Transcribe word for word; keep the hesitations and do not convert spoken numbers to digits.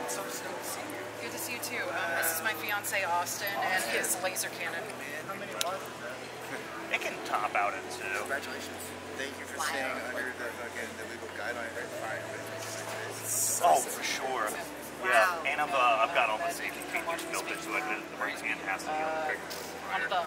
I'm so stoked to see you. Good to see you too. Um, this is my fiance Austin and his laser cannon. How many bars is that? It can top out at two. Congratulations. Thank you for wow. staying under the fucking the legal guidelines. Oh, for sure. Wow. Yeah, and I've, uh, I've got all the safety features built into it. The right hand has to be on the trigger. One of the